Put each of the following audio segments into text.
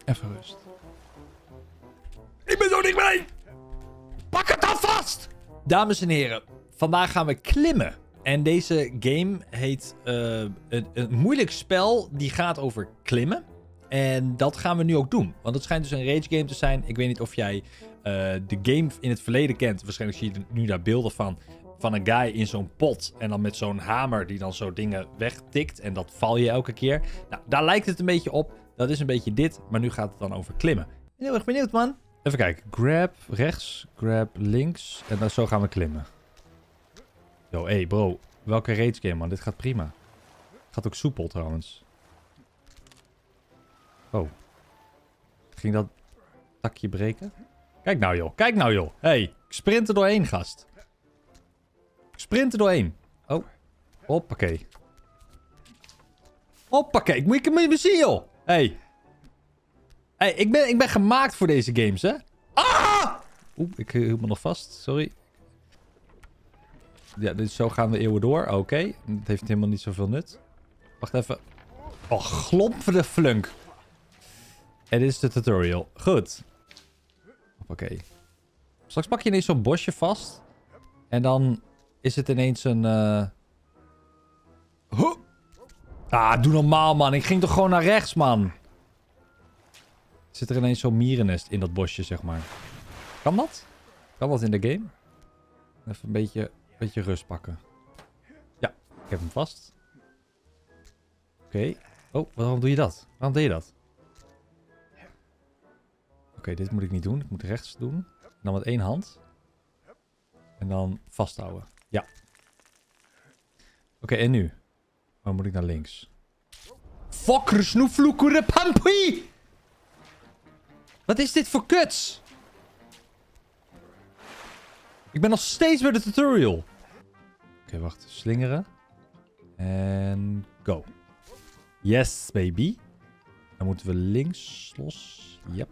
Even rust. Ik ben zo dichtbij! Pak het dan vast! Dames en heren, vandaag gaan we klimmen. En deze game heet een moeilijk spel die gaat over klimmen. En dat gaan we nu ook doen. Want het schijnt dus een rage game te zijn. Ik weet niet of jij de game in het verleden kent. Waarschijnlijk zie je nu daar beelden van een guy in zo'n pot. En dan met zo'n hamer die dan zo dingen wegtikt. En dat val je elke keer. Nou, daar lijkt het een beetje op. Dat is een beetje dit. Maar nu gaat het dan over klimmen. Ik ben heel erg benieuwd, man. Even kijken. Grab rechts, grab links. En dan zo gaan we klimmen. Yo, hey bro. Welke rage game, man? Dit gaat prima. Gaat ook soepel, trouwens. Oh. Ging dat takje breken? Kijk nou, joh. Kijk nou, joh. Hey, ik sprint er doorheen, gast. Ik sprint er doorheen. Oh. Hoppakee. Hoppakee. Ik moet hem even zien, joh. Hey. Hey, ik ben gemaakt voor deze games, hè. Ah! Oeh, ik hield me nog vast. Sorry. Ja, dus zo gaan we eeuwen door. Oké. Het heeft helemaal niet zoveel nut. Wacht even. Oh, glomp de flunk. En dit is de tutorial. Goed. Oké. Straks pak je ineens zo'n bosje vast. En dan is het ineens een... Ah, doe normaal, man. Ik ging toch gewoon naar rechts, man. Zit er ineens zo'n mierennest in dat bosje, zeg maar. Kan dat? Kan dat in de game? Even een beetje rust pakken. Ja, ik heb hem vast. Oké. Oh, waarom doe je dat? Waarom deed je dat? Oké, dit moet ik niet doen. Ik moet rechts doen. En dan met één hand. En dan vasthouden. Ja. Oké, en nu? Waar moet ik naar links? Fokker snoefloekere pampie! Wat is dit voor kuts? Ik ben nog steeds bij de tutorial. Oké, wacht. Slingeren. En go. Yes, baby. Dan moeten we links los. Yep.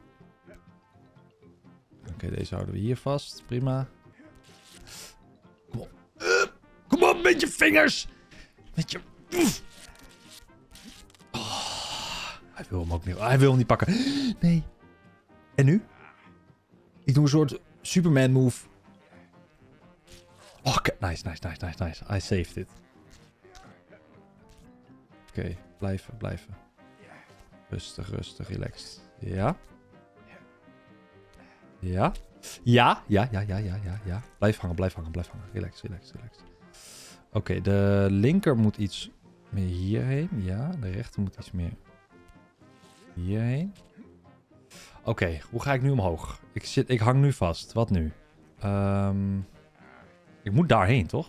Oké, deze houden we hier vast. Prima. Kom op. Kom op met je vingers. Met je... Oh, hij wil hem ook niet. Hij wil hem niet pakken. Nee. En nu? Ik doe een soort Superman move. Oh, nice. I saved it. Oké, blijven. Rustig, relaxed. Ja. Ja. Blijf hangen. Relax. Oké, de linker moet iets meer hierheen. Ja, de rechter moet iets meer hierheen. Oké, hoe ga ik nu omhoog? Ik hang nu vast. Wat nu? Ik moet daarheen, toch?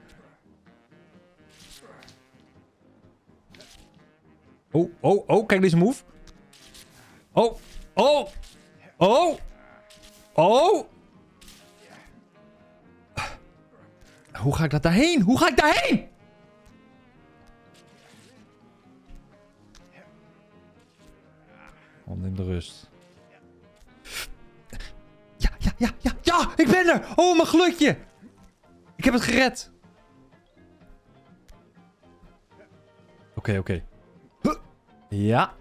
Oh, kijk deze move. Oh. Hoe ga ik daarheen? Oh, neem de rust. Ja, ik ben er! Oh, mijn gelukje! Ik heb het gered. Oké. Ja.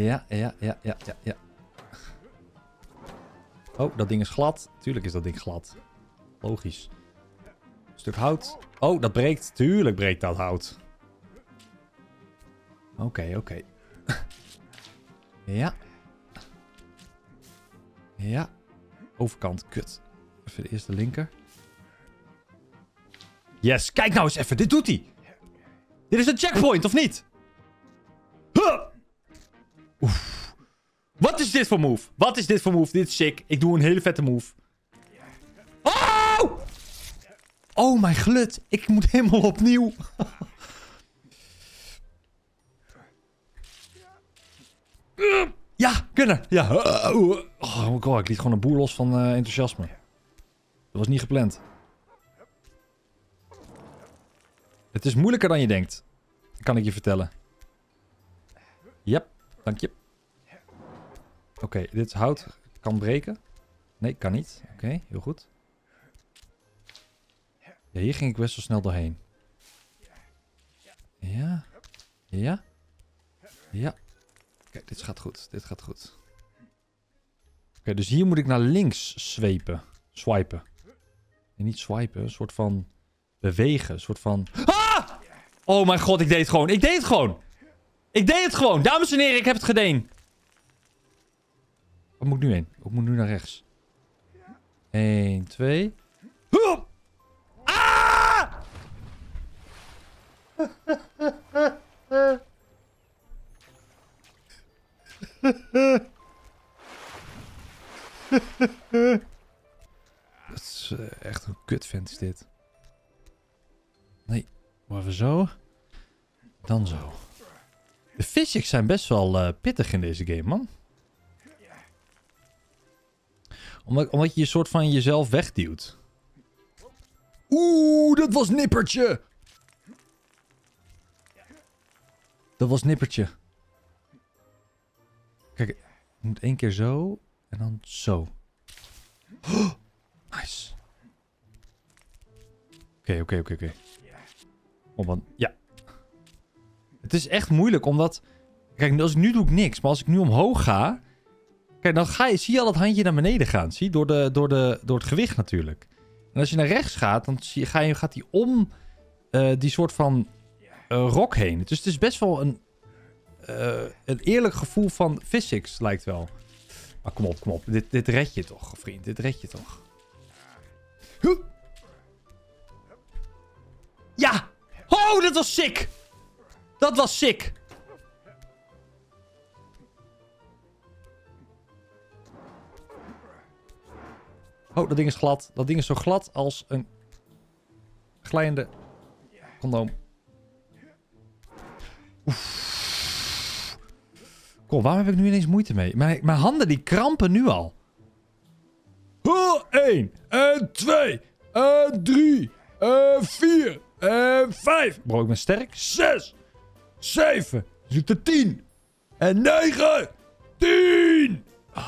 Oh, dat ding is glad. Tuurlijk is dat ding glad. Logisch. Stuk hout. Oh, dat breekt. Tuurlijk breekt dat hout. Oké. Ja. Overkant, kut. Even de eerste linker. Yes, kijk nou eens even. Dit doet hij. Dit is een checkpoint, of niet? Oef. Wat is dit voor move? Dit is sick. Ik doe een hele vette move. Oh! Oh, mijn glut. Ik moet helemaal opnieuw. Ja, kunnen. Ja. Oh god, ik liet gewoon een boer los van enthousiasme. Dat was niet gepland. Het is moeilijker dan je denkt. Kan ik je vertellen. Yep, dank je. Oké, dit hout kan breken. Nee, kan niet. Oké, heel goed. Ja, hier ging ik best wel snel doorheen. Ja. Kijk, dit gaat goed. Oké, dus hier moet ik naar links swipen. En niet swipen, een soort van bewegen. Een soort van... Ah! Oh mijn god, ik deed het gewoon. Ik deed het gewoon. Dames en heren, ik heb het gedaan. Waar moet ik nu heen? Ik moet nu naar rechts. 1, 2. Ah! Dat is echt een kutvent is dit. Nee, maar even zo. Dan zo. De physics zijn best wel pittig in deze game, man. Omdat je een soort van jezelf wegduwt. Oeh, dat was nippertje. Dat was nippertje. Kijk, ik moet 1 keer zo. En dan zo. Oh, nice. Oké. Oh, man. Ja. Het is echt moeilijk, omdat... Kijk, als ik nu doe ik niks. Maar als ik nu omhoog ga... Kijk, dan zie je al dat handje naar beneden gaan. Zie? Door het gewicht natuurlijk. En als je naar rechts gaat, dan gaat hij om die soort van rok heen. Dus het is best wel een eerlijk gevoel van physics, lijkt wel. Maar kom op. Dit red je toch, vriend. Dit red je toch. Ja! Oh, dat was sick! Dat was sick! Oh, dat ding is glad. Dat ding is zo glad als een glijende condoom. Oef. Kom, waarom heb ik nu ineens moeite mee? Mijn handen die krampen nu al. 1 en 2 en 3 en 4 en 5. Bro, ik ben sterk. 6, 7, zit er 10 en 9, 10.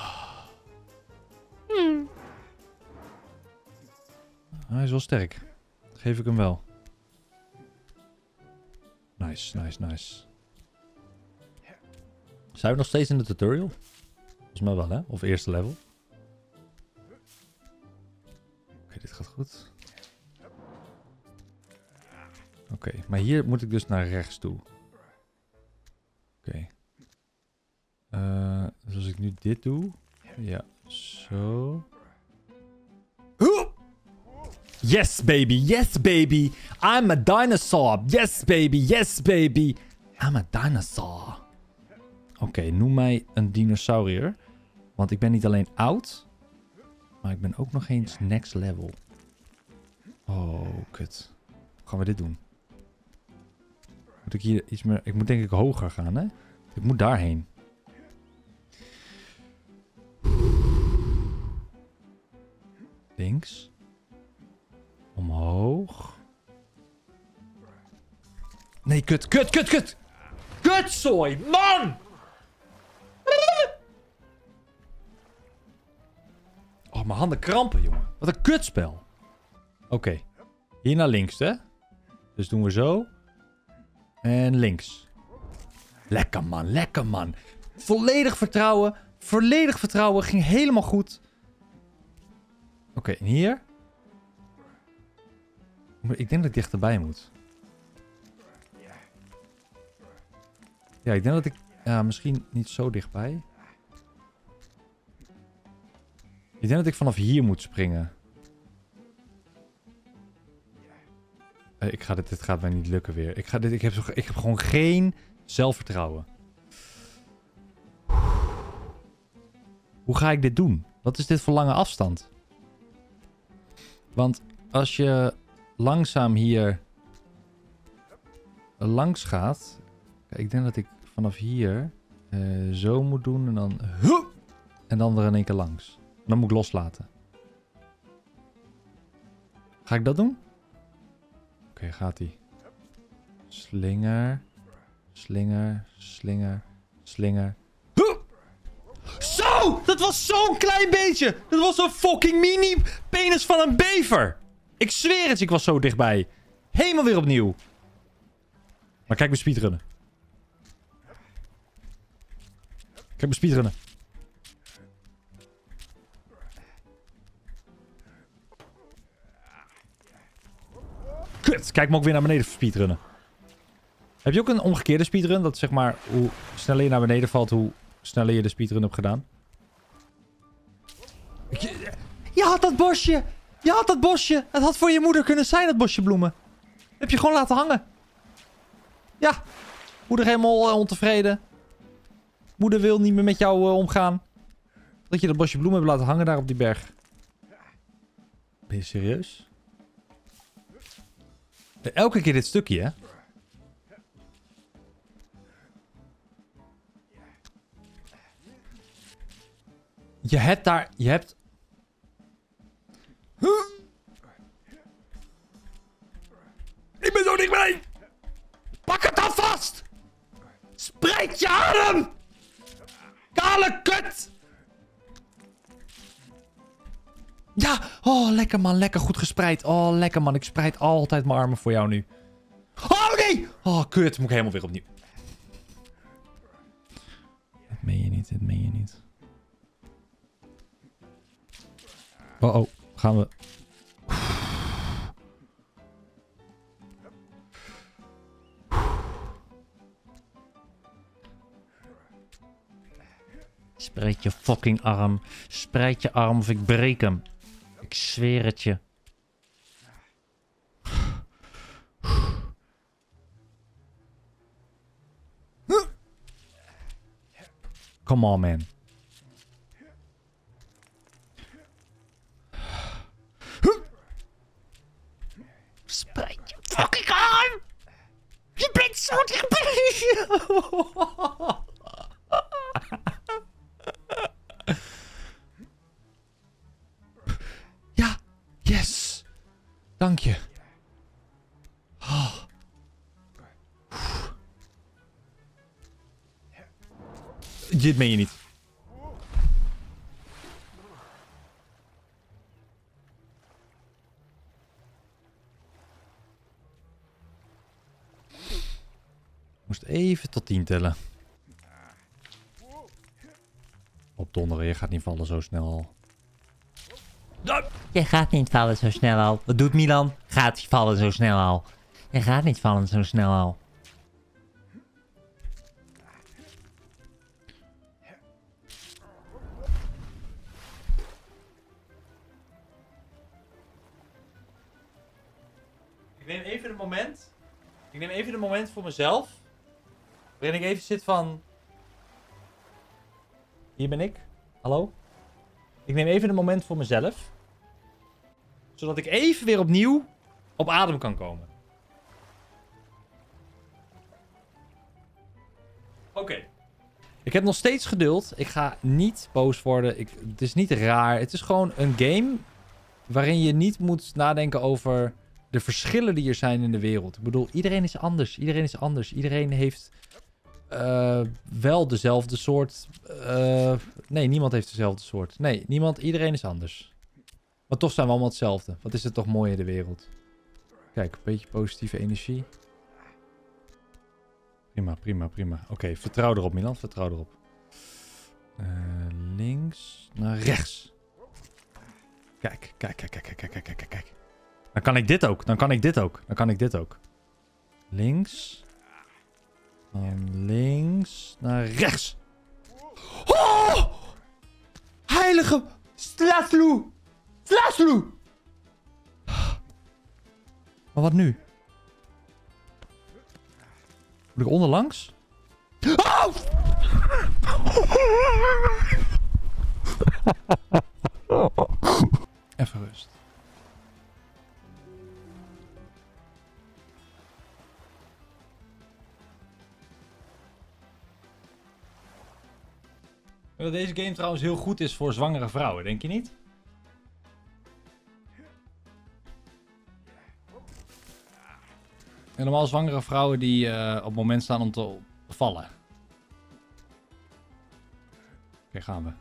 Hij is wel sterk. Dat geef ik hem wel. Nice. Zijn we nog steeds in de tutorial? Volgens mij wel, hè? Of eerste level. Oké, dit gaat goed. Oké, maar hier moet ik dus naar rechts toe. Oké. Dus als ik nu dit doe... Ja, zo... Yes, baby. Yes, baby. I'm a dinosaur. Yes, baby. Yes, baby. I'm a dinosaur. Oké, noem mij een dinosaurier. Want ik ben niet alleen oud. Maar ik ben ook nog eens next level. Oh, kut. Hoe gaan we dit doen? Moet ik hier iets meer... Ik moet denk ik hoger gaan, hè? Ik moet daarheen. Links. Omhoog. Nee, kut. Kutzooi, man! Oh, mijn handen krampen, jongen. Wat een kutspel. Oké. Hier naar links, hè? Dus doen we zo. En links. Lekker, man. Volledig vertrouwen. Ging helemaal goed. Oké, en hier... Ik denk dat ik dichterbij moet. Ja, ik denk dat ik... Ja, misschien niet zo dichtbij. Ik denk dat ik vanaf hier moet springen. Dit gaat mij niet lukken weer. Ik heb gewoon geen zelfvertrouwen. Hoe ga ik dit doen? Wat is dit voor lange afstand? Want als je... langzaam hier langs gaat. Kijk, ik denk dat ik vanaf hier zo moet doen en dan... En dan er in één keer langs. Dan moet ik loslaten. Ga ik dat doen? Oké, gaat ie. Slinger. Zo! Dat was zo'n klein beetje! Dat was een fucking mini penis van een bever! Ik zweer het, ik was zo dichtbij. Helemaal weer opnieuw. Maar kijk mijn speedrunnen. Kut, kijk me ook weer naar beneden speedrunnen. Heb je ook een omgekeerde speedrun? Dat zeg maar, hoe sneller je naar beneden valt, hoe sneller je de speedrun hebt gedaan. Je had dat bosje! Je had dat bosje! Het had voor je moeder kunnen zijn, dat bosje bloemen. Heb je gewoon laten hangen. Ja. Moeder helemaal ontevreden. Moeder wil niet meer met jou omgaan. Dat je dat bosje bloemen hebt laten hangen daar op die berg. Ben je serieus? Elke keer dit stukje, hè? Je hebt daar... Je hebt... Ik ben zo dichtbij! Pak het dan vast! Spreid je adem! Kale kut! Ja! Oh, lekker man. Lekker goed gespreid. Oh, lekker man. Ik spreid altijd mijn armen voor jou nu. Oh, nee! Oh, kut. Moet ik helemaal weer opnieuw. Dit meen je niet. Dit meen je niet. Oh, oh. Gaan we... Spreid je fucking arm. Spreid je arm of ik breek hem. Ik zweer het je. Come on, man. Spreid je fucking arm. Je bent zo dichtbij. Ja, yes. Dank je. Oh. Dit meen je niet. Moest even tot 10 tellen. Op donderen, je gaat niet vallen zo snel al. Je gaat niet vallen zo snel al. Wat doet Milan? Gaat vallen zo snel al. Je gaat niet vallen zo snel al. Ik neem even een moment. Ik neem even een moment voor mezelf. Waarin ik even zit van... Hier ben ik. Hallo? Ik neem even een moment voor mezelf. Zodat ik even weer opnieuw op adem kan komen. Oké. Ik heb nog steeds geduld. Ik ga niet boos worden. Het is niet raar. Het is gewoon een game waarin je niet moet nadenken over de verschillen die er zijn in de wereld. Ik bedoel, iedereen is anders. Iedereen is anders. Iedereen heeft wel dezelfde soort... nee, niemand heeft dezelfde soort. Nee, niemand. Iedereen is anders. Maar toch zijn we allemaal hetzelfde. Wat is het toch mooi in de wereld. Kijk, een beetje positieve energie. Prima, prima, prima. Oké, vertrouw erop, Milan. Vertrouw erop. Links naar rechts. Kijk, kijk, kijk, kijk, kijk, kijk, kijk, kijk. Dan kan ik dit ook. Dan kan ik dit ook. Dan kan ik dit ook. Links. Dan links naar rechts. Oh! Heilige Slaslu! Slaslu! Maar wat nu? Moet ik onderlangs? Oh! Even rust. Dat deze game trouwens heel goed is voor zwangere vrouwen, denk je niet? En normaal zwangere vrouwen die op het moment staan om te vallen. Oké, gaan we.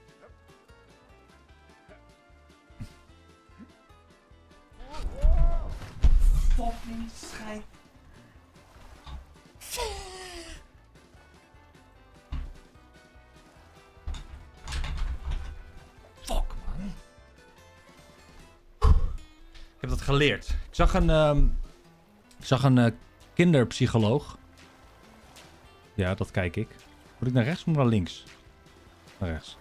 Fucking schijt. Fuck, man. Ik heb dat geleerd. Ik zag een Ik zag een kinderpsycholoog. Ja, dat kijk ik. Moet ik naar rechts of naar links? Naar rechts.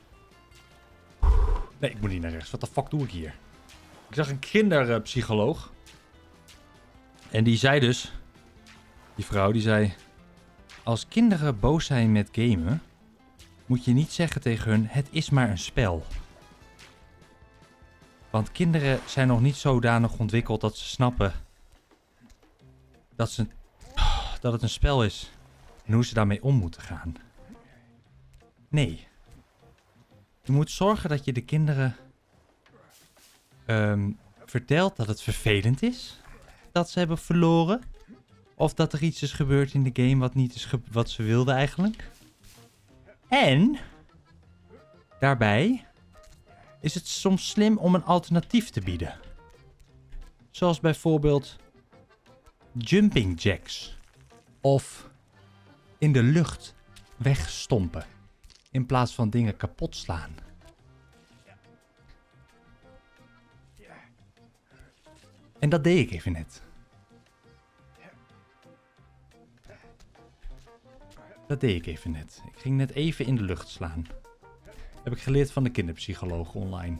Nee, ik moet niet naar rechts. Wat de fuck doe ik hier? Ik zag een kinderpsycholoog. En die zei dus... Die vrouw die zei... Als kinderen boos zijn met gamen... moet je niet zeggen tegen hun... Het is maar een spel. Want kinderen zijn nog niet zodanig ontwikkeld dat ze snappen... Dat het een spel is. En hoe ze daarmee om moeten gaan. Nee. Je moet zorgen dat je de kinderen... vertelt dat het vervelend is. Dat ze hebben verloren. Of dat er iets is gebeurd in de game wat niet is wat ze wilden eigenlijk. En... Daarbij... Is het soms slim om een alternatief te bieden. Zoals bijvoorbeeld... Jumping jacks. Of... In de lucht wegstompen. In plaats van dingen kapot slaan. En dat deed ik even net. Dat deed ik even net. Ik ging net even in de lucht slaan. Heb ik geleerd van de kinderpsycholoog online.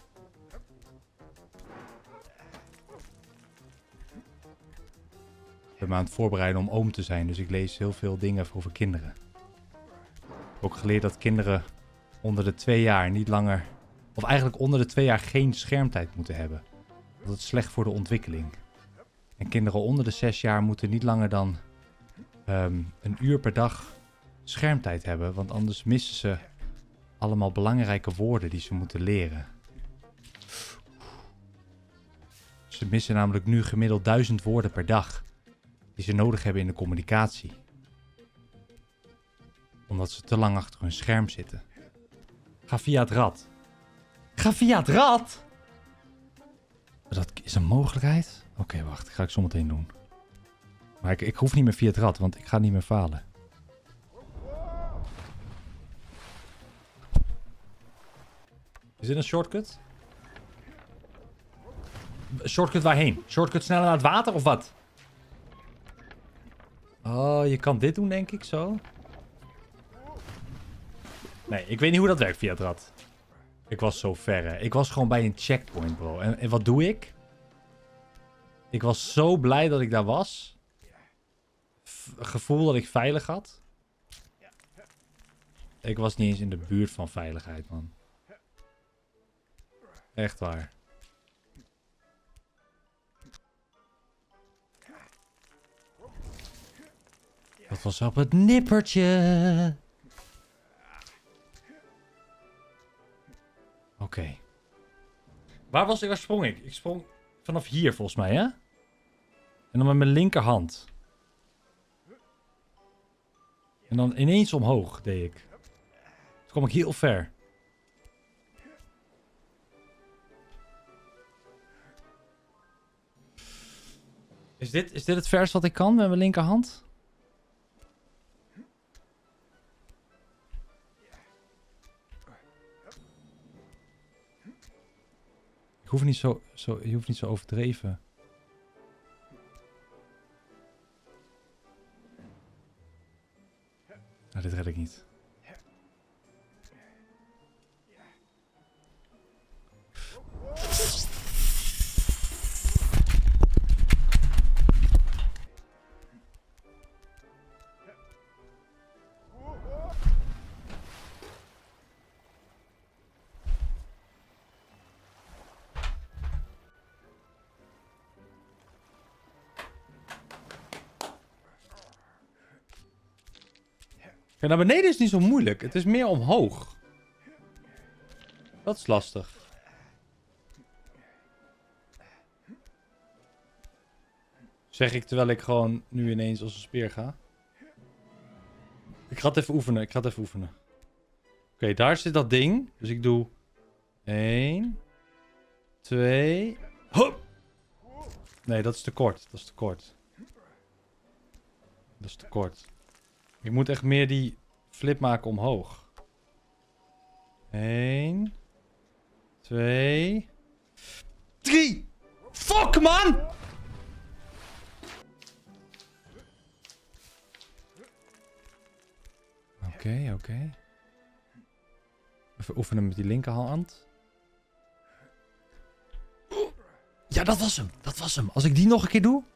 Ik ben me aan het voorbereiden om oom te zijn, dus ik lees heel veel dingen over kinderen. Ik heb ook geleerd dat kinderen onder de 2 jaar niet langer... Of eigenlijk onder de 2 jaar geen schermtijd moeten hebben. Dat is slecht voor de ontwikkeling. En kinderen onder de 6 jaar moeten niet langer dan 1 uur per dag schermtijd hebben. Want anders missen ze allemaal belangrijke woorden die ze moeten leren. Ze missen namelijk nu gemiddeld 1000 woorden per dag. Die ze nodig hebben in de communicatie. Omdat ze te lang achter hun scherm zitten. Ga via het rad. Ga via het rad? Dat is een mogelijkheid? Oké, wacht. Dat ga ik zo meteen doen. Maar ik hoef niet meer via het rad, want ik ga niet meer falen. Is dit een shortcut? Shortcut waarheen? Shortcut sneller naar het water of wat? Oh, je kan dit doen, denk ik, zo. Nee, ik weet niet hoe dat werkt via het rad. Ik was zo ver, hè. Ik was gewoon bij een checkpoint, bro. En wat doe ik? Ik was zo blij dat ik daar was. Gevoel dat ik veilig had. Ik was niet eens in de buurt van veiligheid, man. Echt waar. Dat was op het nippertje. Oké. Waar sprong ik? Ik sprong vanaf hier volgens mij, hè? En dan met mijn linkerhand. En dan ineens omhoog deed ik. Toen kwam ik heel ver. Is dit het verst wat ik kan met mijn linkerhand? Je hoeft niet zo overdreven. Nou, dit red ik niet. Ja, naar beneden is niet zo moeilijk. Het is meer omhoog. Dat is lastig. Zeg ik terwijl ik gewoon nu ineens als een speer ga. Ik ga het even oefenen. Oké, daar zit dat ding. Dus ik doe 1, 2. Hop! Nee, dat is te kort. Dat is te kort. Ik moet echt meer die flip maken omhoog. 1, 2, 3. Fuck, man! Oké. Even oefenen met die linkerhand. Ja, dat was hem. Als ik die nog een keer doe.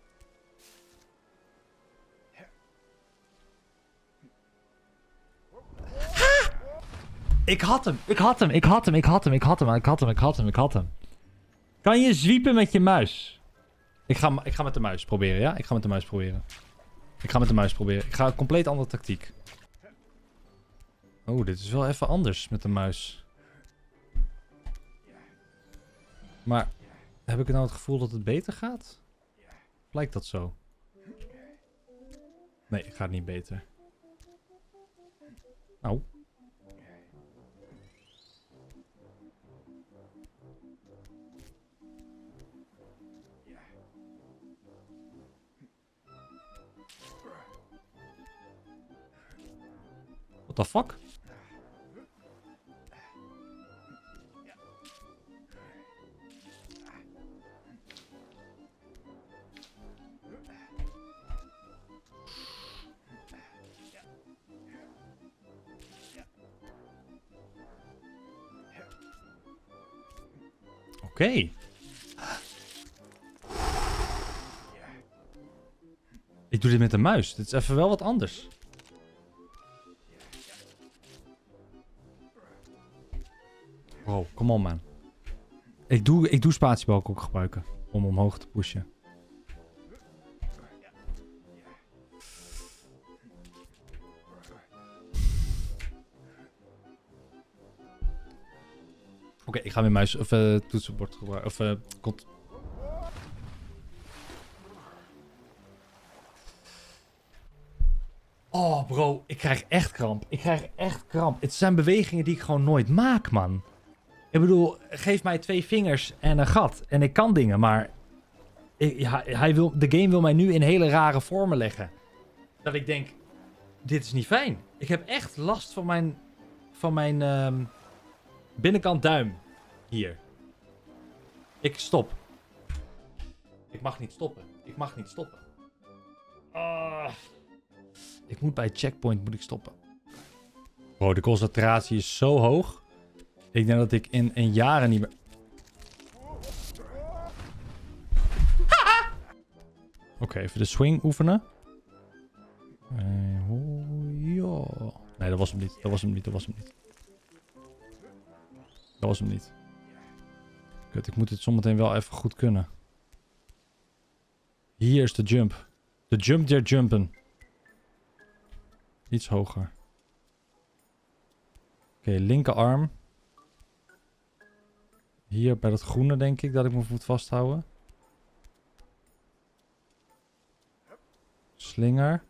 Ha! Ik had hem. Kan je zwiepen met je muis? Ik ga met de muis proberen, ja? Ik ga met de muis proberen. Ik ga een compleet andere tactiek. Oh, dit is wel even anders met de muis. Maar heb ik nou het gevoel dat het beter gaat? Of lijkt dat zo? Nee, het gaat niet beter. Nou. What the fuck? Oké. Ik doe dit met de muis. Dit is even wel wat anders. Wow, come on man. Ik doe spatiebalk ook gebruiken. Om omhoog te pushen. Oké, ik ga mijn muis of toetsenbord gebruiken. Oh bro, ik krijg echt kramp. Het zijn bewegingen die ik gewoon nooit maak, man. Ik bedoel, geef mij 2 vingers en een gat. En ik kan dingen, maar... de game wil mij nu in hele rare vormen leggen. Dat ik denk, dit is niet fijn. Ik heb echt last van mijn binnenkant duim. Hier. Ik stop. Ik mag niet stoppen. Ik moet bij checkpoint stoppen. Bro, de concentratie is zo hoog. Ik denk dat ik in jaren niet meer... Oké, even de swing oefenen. Nee, dat was hem niet. Kut, ik moet dit zometeen wel even goed kunnen. Hier is de jump. De jump der jumpen. Iets hoger. Oké, linkerarm. Hier bij dat groene denk ik dat ik mijn voet vasthouden. Slinger.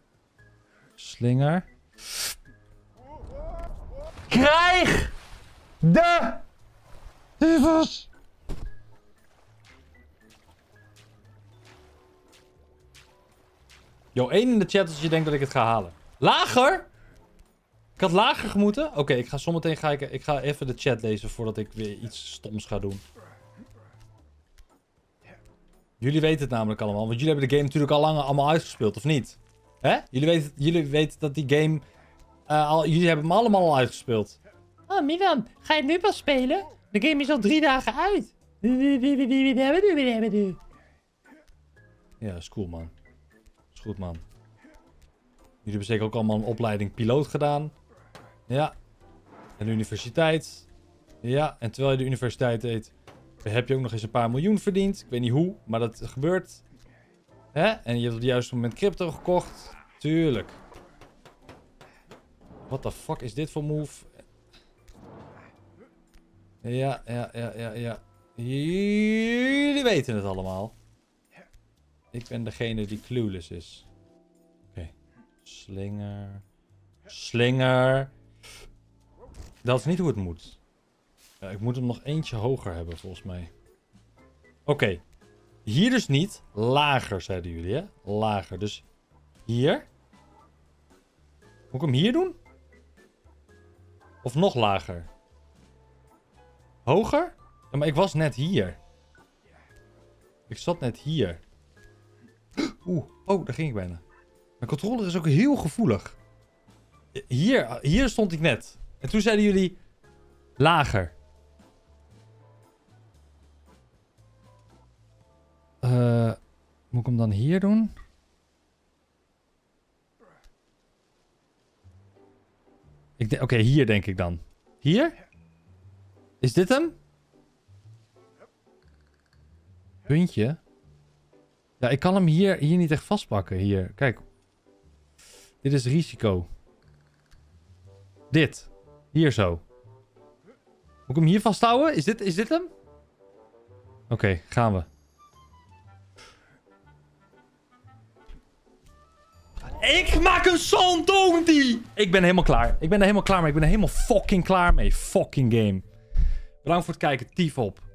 Krijg de duivels. Yo, 1 in de chat als je denkt dat ik het ga halen. Lager? Ik had lager gemoeten. Oké, ik ga zometeen kijken. Ik ga even de chat lezen voordat ik weer iets stoms ga doen. Jullie weten het namelijk allemaal. Want jullie hebben de game natuurlijk al lang allemaal uitgespeeld, of niet? Hè? Jullie weten dat die game... jullie hebben hem allemaal al uitgespeeld. Oh, Milan, ga je het nu pas spelen? De game is al 3 dagen uit. Ja, is cool, man. Is goed, man. Jullie hebben zeker ook allemaal een opleiding piloot gedaan. Ja. En de universiteit. Ja, en terwijl je de universiteit deed, heb je ook nog eens een paar miljoen verdiend. Ik weet niet hoe, maar dat gebeurt. Hè? En je hebt op het juiste moment crypto gekocht. Tuurlijk. What the fuck is dit voor move? Ja. Jullie weten het allemaal. Ik ben degene die clueless is. Oké. Slinger. Dat is niet hoe het moet. Ja, ik moet hem nog eentje hoger hebben, volgens mij. Oké. Hier dus niet. Lager, zeiden jullie, hè? Lager. Dus hier. Moet ik hem hier doen? Of nog lager? Hoger? Ja, maar ik was net hier. Ik zat net hier. Oeh. Oh, daar ging ik bijna. Mijn controller is ook heel gevoelig. Hier stond ik net. En toen zeiden jullie... Lager. Moet ik hem dan hier doen? Oké, hier denk ik dan. Hier? Is dit hem? Puntje? Ja, ik kan hem hier niet echt vastpakken. Hier, kijk. Dit is risico. Dit. Hier zo. Moet ik hem hier vasthouden? Is dit hem? Oké, gaan we. Ik maak een Santonti! Ik ben helemaal klaar. Ik ben er helemaal klaar mee. Ik ben er helemaal fucking klaar mee. Fucking game. Bedankt voor het kijken. Tief op.